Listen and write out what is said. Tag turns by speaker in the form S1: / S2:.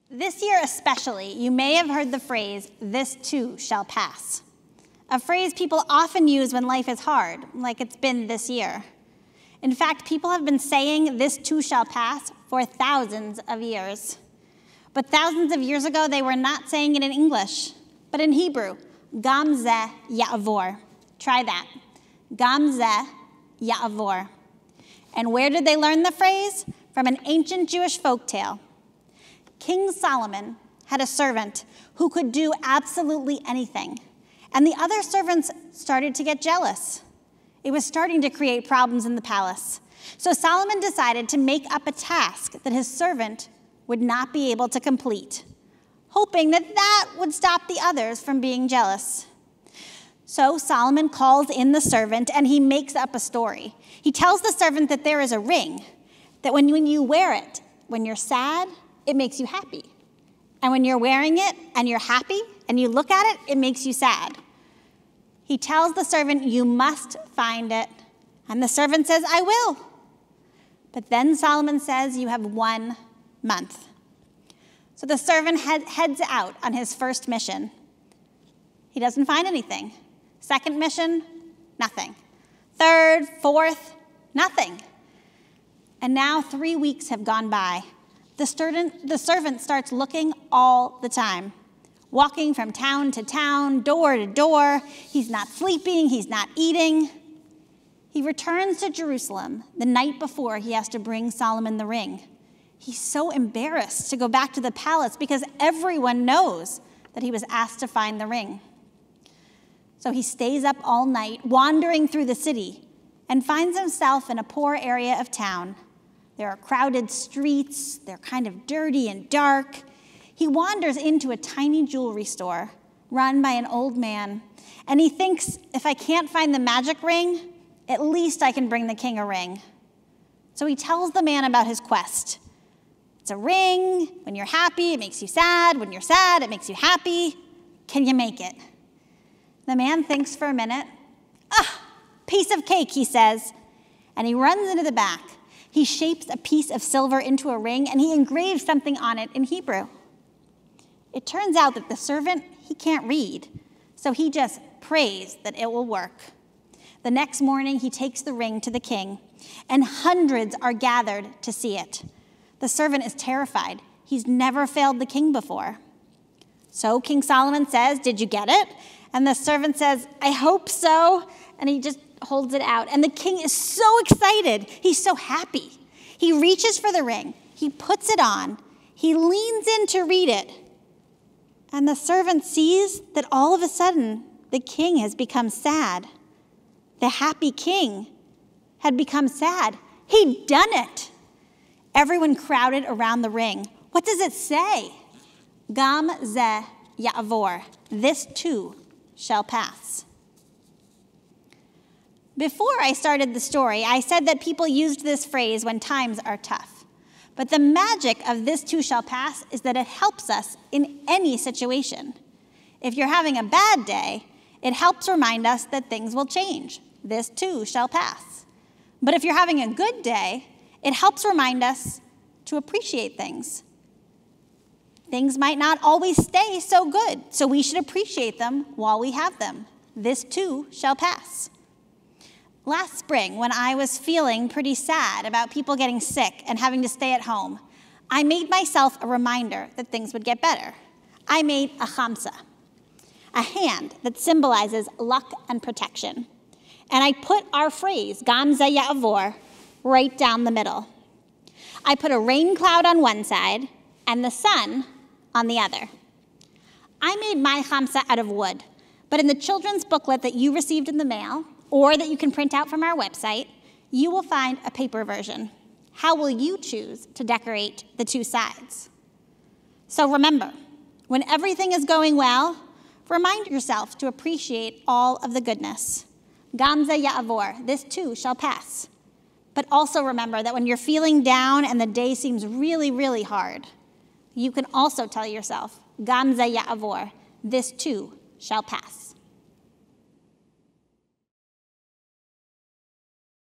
S1: This year especially, you may have heard the phrase, "this too shall pass." A phrase people often use when life is hard, like it's been this year. In fact, people have been saying "this too shall pass" for thousands of years. But thousands of years ago, they were not saying it in English, but in Hebrew, "Gam zeh ya'avor." Try that. "Gam zeh ya'avor." And where did they learn the phrase? From an ancient Jewish folktale. King Solomon had a servant who could do absolutely anything, and the other servants started to get jealous. It was starting to create problems in the palace. So Solomon decided to make up a task that his servant would not be able to complete, hoping that that would stop the others from being jealous. So Solomon calls in the servant, and he makes up a story. He tells the servant that there is a ring, that when you wear it, when you're sad, it makes you happy. And when you're wearing it and you're happy and you look at it, it makes you sad. He tells the servant, "You must find it." And the servant says, "I will." But then Solomon says, "You have 1 month." So the servant heads out on his first mission. He doesn't find anything. Second mission, nothing. Third, fourth, nothing. And now 3 weeks have gone by. The servant starts looking all the time, walking from town to town, door to door. He's not sleeping, he's not eating. He returns to Jerusalem the night before he has to bring Solomon the ring. He's so embarrassed to go back to the palace because everyone knows that he was asked to find the ring. So he stays up all night, wandering through the city, and finds himself in a poor area of town. There are crowded streets, they're kind of dirty and dark. He wanders into a tiny jewelry store run by an old man, and he thinks, if I can't find the magic ring, at least I can bring the king a ring. So he tells the man about his quest. It's a ring. When you're happy, it makes you sad. When you're sad, it makes you happy. Can you make it? The man thinks for a minute. Piece of cake, he says, and he runs into the back. He shapes a piece of silver into a ring, and he engraves something on it in Hebrew. It turns out that the servant, he can't read, so he just prays that it will work. The next morning, he takes the ring to the king, and hundreds are gathered to see it. The servant is terrified. He's never failed the king before. So King Solomon says, "Did you get it?" And the servant says, "I hope so." And he just holds it out. And the king is so excited. He's so happy. He reaches for the ring. He puts it on. He leans in to read it. And the servant sees that all of a sudden, the king has become sad. The happy king had become sad. He'd done it. Everyone crowded around the ring. What does it say? Gam zeh ya'avor. This too shall pass. Before I started the story, I said that people used this phrase when times are tough. But the magic of "this too shall pass" is that it helps us in any situation. If you're having a bad day, it helps remind us that things will change. This too shall pass. But if you're having a good day, it helps remind us to appreciate things. Things might not always stay so good, so we should appreciate them while we have them. This too shall pass. Last spring, when I was feeling pretty sad about people getting sick and having to stay at home, I made myself a reminder that things would get better. I made a chamsa, a hand that symbolizes luck and protection. And I put our phrase, Gam zeh ya'avor, right down the middle. I put a rain cloud on one side and the sun on the other. I made my chamsa out of wood, but in the children's booklet that you received in the mail, or that you can print out from our website, you will find a paper version. How will you choose to decorate the two sides? So remember, when everything is going well, remind yourself to appreciate all of the goodness. Gam zeh ya'avor, this too shall pass. But also remember that when you're feeling down and the day seems really, really hard, you can also tell yourself, Gam zeh ya'avor, this too shall pass.